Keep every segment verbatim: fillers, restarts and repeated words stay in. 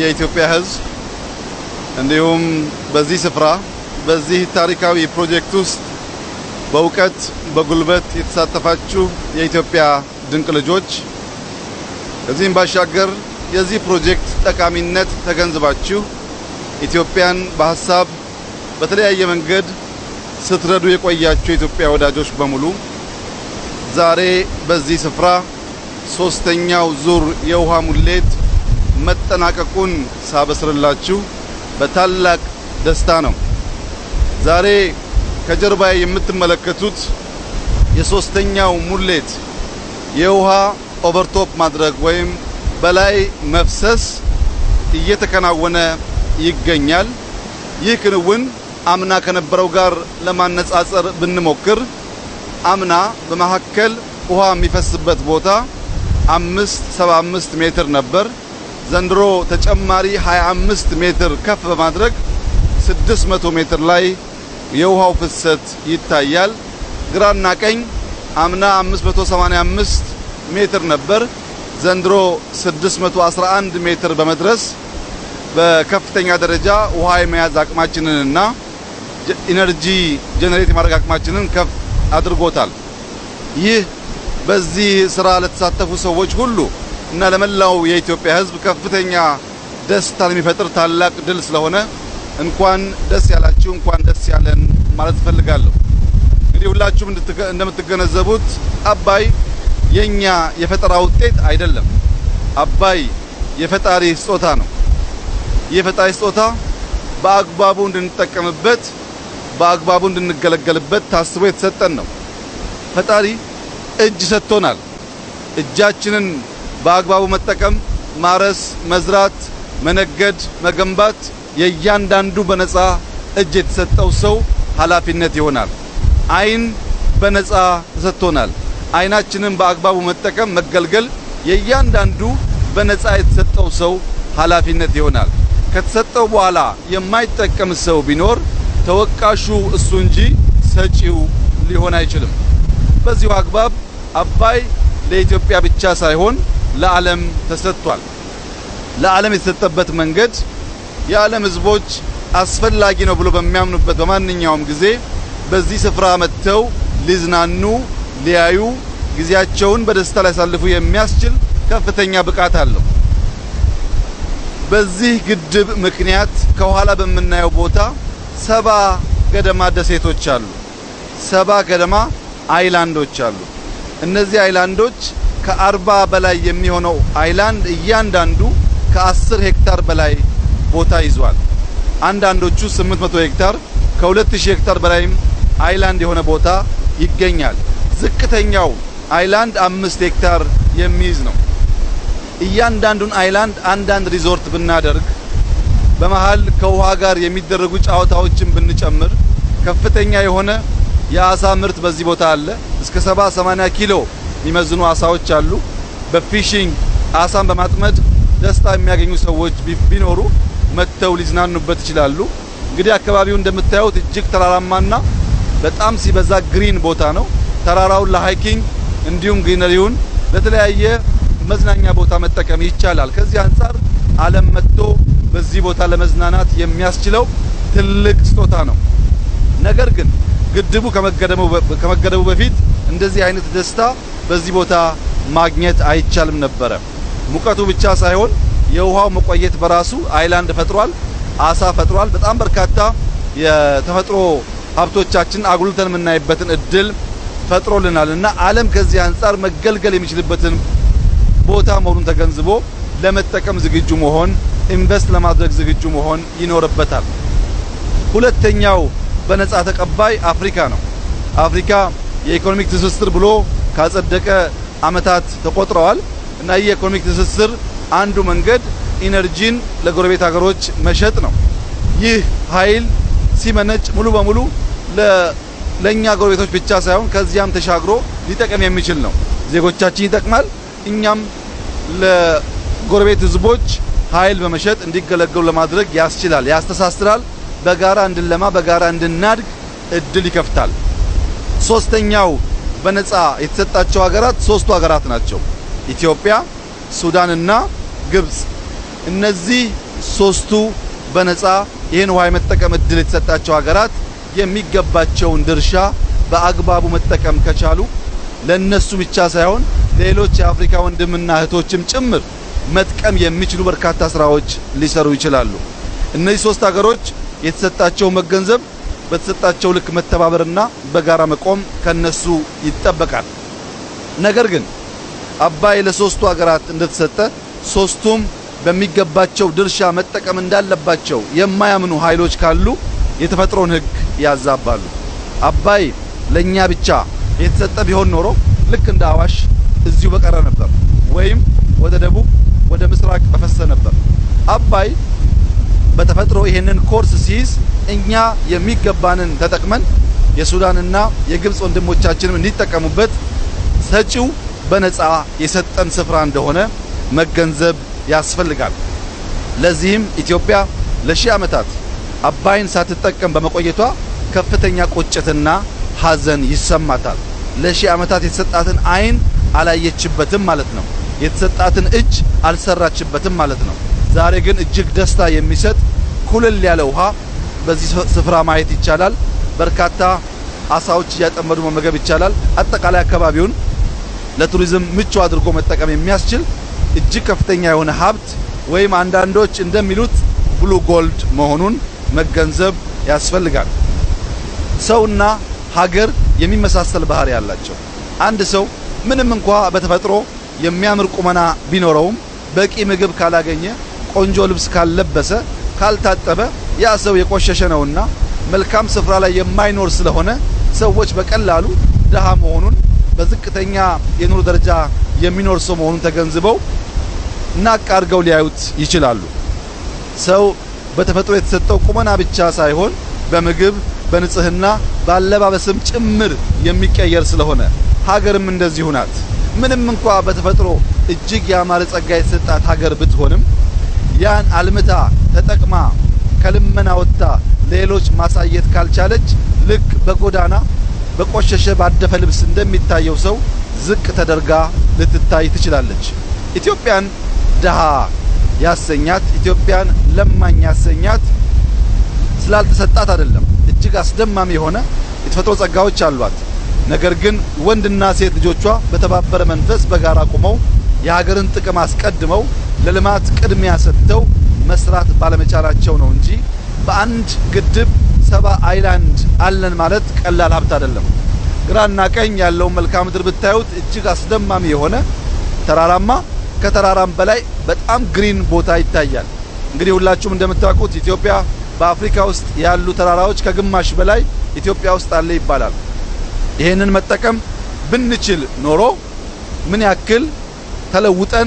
የኢትዮጵያ ሕዝብ እንዲሁም በዚህ ስፍራ በዚህ ታሪካዊ ፕሮጀክት ውስጥ በእውቀት በጉልበት የተሳተፋችሁ የኢትዮጵያ ድንቅ ልጆች ከዚህም ባሻገር የዚህ ፕሮጀክት ጠቃሚነት ተገንዝባችሁ ኢትዮጵያን በሐሳብ በተለያየ መንገድ ስትረዱ የቆያችሁ የኢትዮጵያ ወዳጆች በሙሉ ዛሬ በዚህ ስፍራ ሶስተኛው ዙር የውሃ ሙሌት መጠናቀቁን ሳበስርላችሁ በታላቅ ደስታ ነው። ዛሬ ከጀርባዬ የምትመለከቱት የሶስተኛው ሙሌት የውሃ ኦቨርቶፕ ማድረግ ወይም በላይ መፍሰስ እየተከናወነ ይገኛል። ይህ ክንውን አምና ከነበረው ጋር ለማነጻጸር ብንሞክር አምና በመሐከል ውሃ የሚፈስበት ቦታ አምስት ሰባ አምስት ሜትር ነበር። ዘንድሮ ተጨማሪ ሃያ አምስት ሜትር ከፍ በማድረግ ስድስት መቶ ሜትር ላይ የውሃው ፍሰት ይታያል። ግራና ቀኝ አምና አምስት መቶ ሰማንያ አምስት ሜትር ነበር። ዘንድሮ ስድስት መቶ አስራ አንድ ሜትር በመድረስ በከፍተኛ ደረጃ ውሃ የመያዝ አቅማችንንና ኢነርጂ ጀነሬት የማድረግ አቅማችንን ከፍ አድርጎታል። ይህ በዚህ ስራ ለተሳተፉ ሰዎች ሁሉ እና ለመላው የኢትዮጵያ ሕዝብ ከፍተኛ ደስታን የሚፈጥር ታላቅ ድል ስለሆነ እንኳን ደስ ያላችሁ እንኳን ደስ ያለን ማለት ፈልጋለሁ። እንግዲህ ሁላችሁም እንደምትገነዘቡት አባይ የኛ የፈጠራ ውጤት አይደለም። አባይ የፈጣሪ ስጦታ ነው። የፈጣሪ ስጦታ በአግባቡ እንድንጠቀምበት በአግባቡ እንድንገለገልበት ታስቦ የተሰጠን ነው። ፈጣሪ እጅ ሰጥቶናል። እጃችንን በአግባቡ መጠቀም፣ ማረስ፣ መዝራት፣ መነገድ፣ መገንባት የእያንዳንዱ በነፃ እጅ የተሰጠው ሰው ኃላፊነት ይሆናል። አይን በነፃ ተሰጥቶናል። አይናችንን በአግባቡ መጠቀም መገልገል የእያንዳንዱ በነፃ የተሰጠው ሰው ኃላፊነት ይሆናል። ከተሰጠው በኋላ የማይጠቀም ሰው ቢኖር ተወቃሹ እሱ እንጂ ሰጪው ሊሆን አይችልም። በዚሁ አግባብ አባይ ለኢትዮጵያ ብቻ ሳይሆን ለዓለም ተሰጥቷል። ለዓለም የተሰጠበት መንገድ የዓለም ሕዝቦች አስፈላጊ ነው ብሎ በሚያምኑበት በማንኛውም ጊዜ በዚህ ስፍራ መጥተው ሊዝናኑ ሊያዩ ጊዜያቸውን በደስታ ላይ ያሳልፉ የሚያስችል ከፍተኛ ብቃት አለው። በዚህ ግድብ ምክንያት ከኋላ በመናየው ቦታ ሰባ ገደማ ደሴቶች አሉ። ሰባ ገደማ አይላንዶች አሉ። እነዚህ አይላንዶች ከአርባ በላይ የሚሆነው አይላንድ እያንዳንዱ ከአስር ሄክታር በላይ ቦታ ይዟል። አንዳንዶቹ ስምንት መቶ ሄክታር ከሁለት ሺህ ሄክታር በላይም አይላንድ የሆነ ቦታ ይገኛል። ዝቅተኛው አይላንድ አምስት ሄክታር የሚይዝ ነው። እያንዳንዱን አይላንድ አንዳንድ ሪዞርት ብናደርግ በመሃል ከውሃ ጋር የሚደረጉ ጫዋታዎችን ብንጨምር ከፍተኛ የሆነ የአሳ ምርት በዚህ ቦታ አለ። እስከ ሰባ ሰማንያ ኪሎ የሚመዝኑ አሳዎች አሉ። በፊሺንግ አሳን በማጥመድ ደስታ የሚያገኙ ሰዎች ቢኖሩ መተው ሊዝናኑበት ይችላሉ። እንግዲህ አካባቢው እንደምታዩት እጅግ ተራራማና በጣም ሲበዛ ግሪን ቦታ ነው። ተራራውን ለሃይኪንግ እንዲሁም ግሪነሪውን ለተለያየ መዝናኛ ቦታ መጠቀም ይቻላል። ከዚህ አንፃር ዓለም መጥቶ በዚህ ቦታ ለመዝናናት የሚያስችለው ትልቅ ስጦታ ነው። ነገር ግን ግድቡ ከመገደቡ በፊት እንደዚህ አይነት ደስታ በዚህ ቦታ ማግኘት አይቻልም ነበር። ሙቀቱ ብቻ ሳይሆን የውሃው መቆየት በራሱ አይላንድ ፈጥሯል፣ አሳ ፈጥሯል። በጣም በርካታ የተፈጥሮ ሀብቶቻችን አጉልተን የምናይበትን እድል ፈጥሮልናልና ዓለም ከዚህ አንፃር መገልገል የሚችልበትን ቦታ መሆኑን ተገንዝቦ ለመጠቀም ዝግጁ መሆን ኢንቨስት ለማድረግ ዝግጁ መሆን ይኖርበታል። ሁለተኛው በነፃ ተቀባይ አፍሪካ ነው። አፍሪካ የኢኮኖሚክ ትስስር ብሎ ካጸደቀ አመታት ተቆጥረዋል እና ይህ የኢኮኖሚክ ትስስር አንዱ መንገድ ኢነርጂን ለጎረቤት ሀገሮች መሸጥ ነው። ይህ ኃይል ሲመነጭ ሙሉ በሙሉ ለኛ ጎረቤቶች ብቻ ሳይሆን ከዚያም ተሻግሮ ሊጠቀም የሚችል ነው። ዜጎቻችን ይጠቅማል፣ እኛም ለጎረቤት ህዝቦች ኃይል በመሸጥ እንዲገለገሉ ለማድረግ ያስችላል፣ ያስተሳስራል። በጋራ እንድንለማ በጋራ እንድናድግ እድል ይከፍታል። ሶስተኛው በነፃ የተሰጣቸው ሀገራት ሶስቱ ሀገራት ናቸው፣ ኢትዮጵያ፣ ሱዳንና ግብጽ። እነዚህ ሶስቱ በነፃ ይህን ውሃ የመጠቀም እድል የተሰጣቸው ሀገራት የሚገባቸውን ድርሻ በአግባቡ መጠቀም ከቻሉ ለነሱ ብቻ ሳይሆን ሌሎች የአፍሪካ ወንድምና እህቶችም ጭምር መጥቀም የሚችሉ በርካታ ስራዎች ሊሰሩ ይችላሉ። እነዚህ ሶስት ሀገሮች የተሰጣቸው መገንዘብ በተሰጣቸው ልክ መተባበርና በጋራ መቆም ከነሱ ይጠበቃል። ነገር ግን አባይ ለሶስቱ ሀገራት እንደተሰጠ ሶስቱም በሚገባቸው ድርሻ መጠቀም እንዳለባቸው የማያምኑ ኃይሎች ካሉ የተፈጥሮን ሕግ ያዛባሉ። አባይ ለኛ ብቻ የተሰጠ ቢሆን ኖሮ ልክ እንደ አዋሽ እዚሁ በቀረ ነበር፣ ወይም ወደ ደቡብ ወደ ምስራቅ በፈሰ ነበር። አባይ በተፈጥሮ ይሄንን ኮርስ ሲይዝ እኛ የሚገባንን ተጠቅመን የሱዳንና የግብጽ ወንድሞቻችንም እንዲጠቀሙበት ሰጪው በነፃ የሰጠን ስፍራ እንደሆነ መገንዘብ ያስፈልጋል። ለዚህም ኢትዮጵያ ለሺህ ዓመታት አባይን ሳትጠቀም በመቆየቷ ከፍተኛ ቁጭትና ሐዘን ይሰማታል። ለሺህ ዓመታት የተሰጣትን አይን አላየችበትም ማለት ነው። የተሰጣትን እጅ አልሰራችበትም ማለት ነው። ዛሬ ግን እጅግ ደስታ የሚሰጥ ኩልል ያለ ውሃ በዚህ ስፍራ ማየት ይቻላል። በርካታ አሳዎች እያጠመዱ መመገብ ይቻላል። አጠቃላይ አካባቢውን ለቱሪዝም ምቹ አድርጎ መጠቀም የሚያስችል እጅግ ከፍተኛ የሆነ ሀብት ወይም አንዳንዶች እንደሚሉት ብሉ ጎልድ መሆኑን መገንዘብ ያስፈልጋል። ሰውና ሀገር የሚመሳሰል ባህሪ ያላቸው አንድ ሰው ምንም እንኳን በተፈጥሮ የሚያምር ቁመና ቢኖረውም በቂ ምግብ ካላገኘ፣ ቆንጆ ልብስ ካልለበሰ፣ ካልታጠበ ያ ሰው የቆሸሸ ነውና መልካም ስፍራ ላይ የማይኖር ስለሆነ ሰዎች በቀላሉ ደሃ መሆኑን በዝቅተኛ የኑሮ ደረጃ የሚኖር ሰው መሆኑን ተገንዝበው ናቅ አድርገው ሊያዩት ይችላሉ። ሰው በተፈጥሮ የተሰጠው ቁመና ብቻ ሳይሆን በምግብ በንጽህና ባለባበስም ጭምር የሚቀየር ስለሆነ ሀገርም እንደዚሁ ናት። ምንም እንኳን በተፈጥሮ እጅግ ያማረ ጸጋ የተሰጣት ሀገር ብትሆንም ያን አልምታ ተጠቅማ ከልመና ወጥታ ሌሎች ማሳየት ካልቻለች ልክ በጎዳና በቆሸሸ ባደፈ ልብስ እንደሚታየው ሰው ዝቅ ተደርጋ ልትታይ ትችላለች። ኢትዮጵያን ደሃ ያሰኛት፣ ኢትዮጵያን ለማኝ ያሰኛት ስላልተሰጣት አይደለም። እጅግ አስደማሚ የሆነ የተፈጥሮ ጸጋዎች አሏት። ነገር ግን ወንድና ሴት ልጆቿ በተባበረ መንፈስ በጋራ ቆመው የሀገርን ጥቅም አስቀድመው ለልማት ቅድሚያ ሰጥተው መስራት ባለመቻላቸው ነው እንጂ በአንድ ግድብ ሰባ አይላንድ አለን ማለት ቀላል ሀብት አይደለም። ግራና ቀኝ ያለው መልክዓ ምድር ብታዩት እጅግ አስደማሚ የሆነ ተራራማ፣ ከተራራም በላይ በጣም ግሪን ቦታ ይታያል። እንግዲህ ሁላችሁም እንደምታውቁት ኢትዮጵያ በአፍሪካ ውስጥ ያሉ ተራራዎች ከግማሽ በላይ ኢትዮጵያ ውስጥ አለ ይባላል። ይሄንን መጠቀም ብንችል ኖሮ ምን ያክል ተለውጠን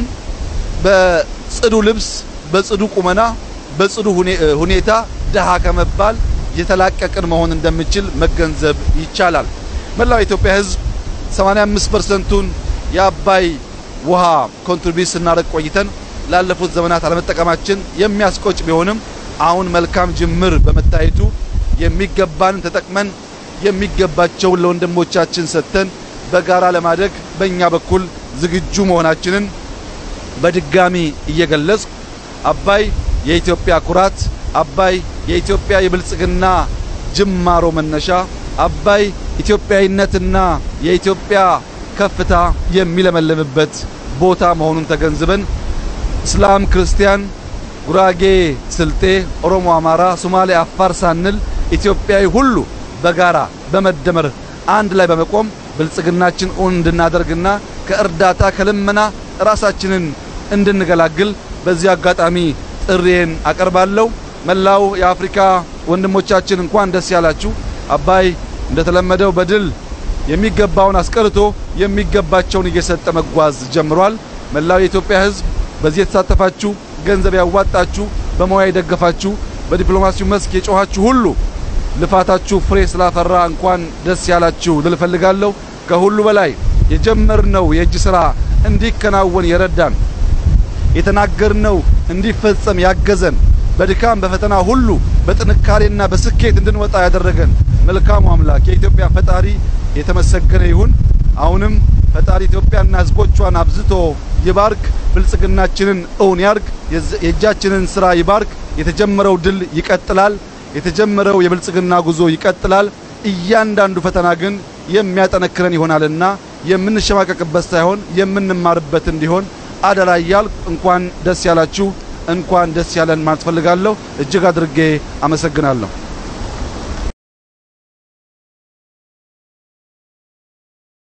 በጽዱ ልብስ በጽዱ ቁመና በጽዱ ሁኔታ ደሃ ከመባል የተላቀቅን መሆን እንደምንችል መገንዘብ ይቻላል። መላው ኢትዮጵያ ሕዝብ ሰማንያ አምስት ፐርሰንቱን የአባይ ውሃ ኮንትሪቢዩት ስናደርግ ቆይተን ላለፉት ዘመናት አለመጠቀማችን የሚያስቆጭ ቢሆንም አሁን መልካም ጅምር በመታየቱ የሚገባን ተጠቅመን የሚገባቸውን ለወንድሞቻችን ሰጥተን በጋራ ለማደግ በእኛ በኩል ዝግጁ መሆናችንን በድጋሚ እየገለጽኩ አባይ የኢትዮጵያ ኩራት፣ አባይ የኢትዮጵያ የብልጽግና ጅማሮ መነሻ፣ አባይ ኢትዮጵያዊነትና የኢትዮጵያ ከፍታ የሚለመልምበት ቦታ መሆኑን ተገንዝበን እስላም፣ ክርስቲያን፣ ጉራጌ፣ ስልጤ፣ ኦሮሞ፣ አማራ፣ ሶማሌ፣ አፋር ሳንል ኢትዮጵያዊ ሁሉ በጋራ በመደመር አንድ ላይ በመቆም ብልጽግናችን ኦን እንድናደርግና ከእርዳታ ከልመና ራሳችንን እንድንገላግል በዚህ አጋጣሚ ጥሪዬን አቀርባለሁ። መላው የአፍሪካ ወንድሞቻችን እንኳን ደስ ያላችሁ። አባይ እንደተለመደው በድል የሚገባውን አስቀርቶ የሚገባቸውን እየሰጠ መጓዝ ጀምሯል። መላው የኢትዮጵያ ሕዝብ በዚህ የተሳተፋችሁ፣ ገንዘብ ያዋጣችሁ፣ በመዋያ የደገፋችሁ፣ በዲፕሎማሲው መስክ የጮኻችሁ ሁሉ ልፋታችሁ ፍሬ ስላፈራ እንኳን ደስ ያላችሁ ልል ፈልጋለሁ። ከሁሉ በላይ የጀመርነው የእጅ ስራ እንዲከናወን የረዳን፣ የተናገርነው እንዲፈጸም ያገዘን፣ በድካም በፈተና ሁሉ በጥንካሬና በስኬት እንድንወጣ ያደረገን መልካሙ አምላክ የኢትዮጵያ ፈጣሪ የተመሰገነ ይሁን። አሁንም ፈጣሪ ኢትዮጵያና ህዝቦቿን አብዝቶ ይባርክ ብልጽግናችንን እውን ያርግ የእጃችንን ስራ ይባርክ የተጀመረው ድል ይቀጥላል የተጀመረው የብልጽግና ጉዞ ይቀጥላል እያንዳንዱ ፈተና ግን የሚያጠነክረን ይሆናልና የምንሸማቀቅበት ሳይሆን የምንማርበት እንዲሆን አደራ ያልኩ እንኳን ደስ ያላችሁ እንኳን ደስ ያለን ማለት ፈልጋለሁ እጅግ አድርጌ አመሰግናለሁ